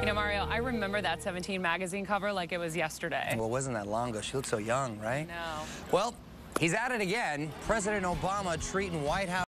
You know, Mario, I remember that 17 magazine cover like it was yesterday. Well, it wasn't that long ago. She looked so young, right? No. Well, he's at it again. President Obama treating White House